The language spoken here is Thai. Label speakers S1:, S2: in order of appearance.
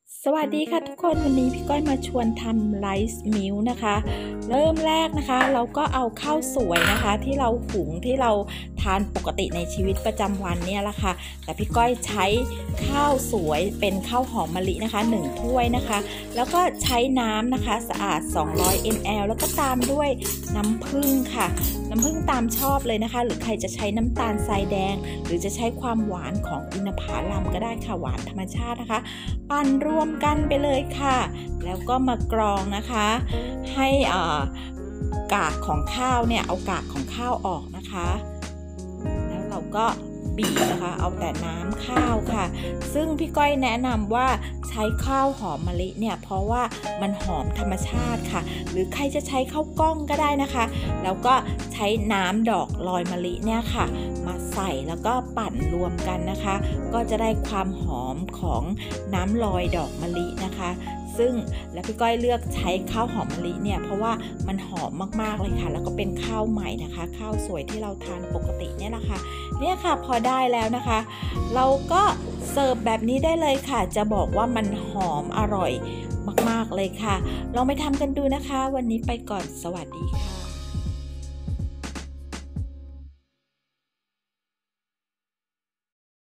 S1: สวัสดีค่ะทุกคนวันนี้พี่ก้อยมาชวนทำไรซ์มิลนะคะเริ่มแรกนะคะเราก็เอาข้าวสวยนะคะที่เราหุงที่เราทานปกติในชีวิตประจำวันเนี่ยแหละค่ะแต่พี่ก้อยใช้ข้าวสวยเป็นข้าวหอมมะลินะคะ1ถ้วยนะคะแล้วก็ใช้น้ำนะคะสะอาด200 ml แล้วก็ตามด้วยน้ำผึ้งค่ะน้ำผึ้งตามชอบเลยนะคะหรือใครจะใช้น้ำตาลทรายแดงหรือจะใช้ความหวานของอินทผลัมก็ได้ค่ะหวานธรรมชาตินะคะปั่นรวมกันไปเลยค่ะแล้วก็มากรองนะคะให้กากของข้าวเนี่ยเอากากของข้าวออกนะคะแล้วเราก็บีบนะคะเอาแต่น้ำข้าวค่ะซึ่งพี่ก้อยแนะนำว่าใช้ข้าวหอมมะลิเนี่ยเพราะว่ามันหอมธรรมชาติค่ะหรือใครจะใช้ข้าวกล้องก็ได้นะคะแล้วก็ใช้น้ำดอกลอยมะลิเนี่ยค่ะมาใส่แล้วก็ปั่นรวมกันนะคะก็จะได้ความหอมของน้ำลอยดอกมะลินะคะซึ่งและพี่ก้อยเลือกใช้ข้าวหอมมะลิเนี่ยเพราะว่ามันหอมมากๆเลยค่ะแล้วก็เป็นข้าวใหม่นะคะข้าวสวยที่เราทานปกติเนี่ยแหละค่ะเนี่ยค่ะพอได้แล้วนะคะเราก็เสิร์ฟแบบนี้ได้เลยค่ะจะบอกว่ามันหอมอร่อยมากๆเลยค่ะลองไปทำกันดูนะคะวันนี้ไปก่อนสวัสดีค่ะ